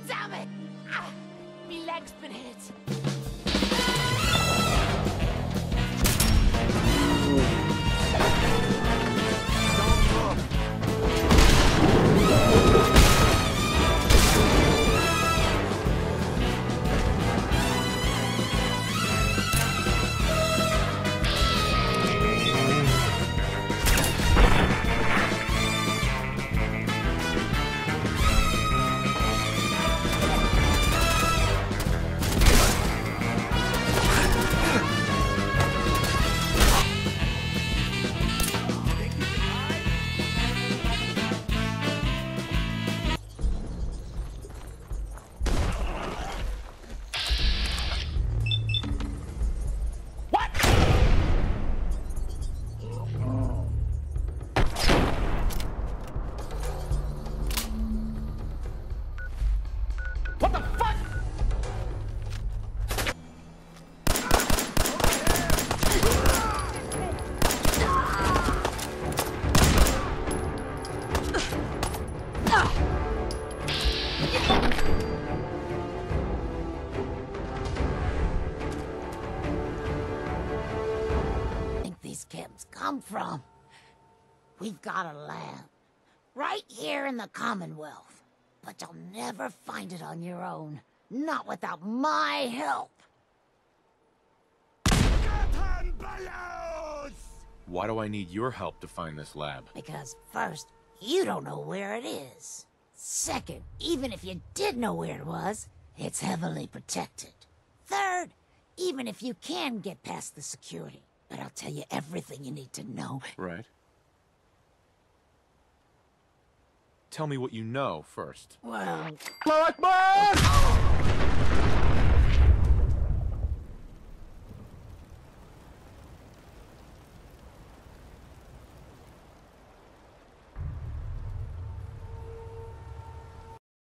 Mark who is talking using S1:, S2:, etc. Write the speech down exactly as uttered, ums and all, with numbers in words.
S1: Damn it! Ah, me leg's been hit. Kids come from. We've got a lab right here in the Commonwealth, but you'll never find it on your own, not without my help.
S2: Why do I need your help to find this lab?
S1: Because first, you don't know where it is. Second, even if you did know where it was, it's heavily protected. Third, even if you can get past the security, but I'll tell you everything you need to know.
S2: Right. Tell me what you know first.
S1: Well...
S3: Allahu Akbar!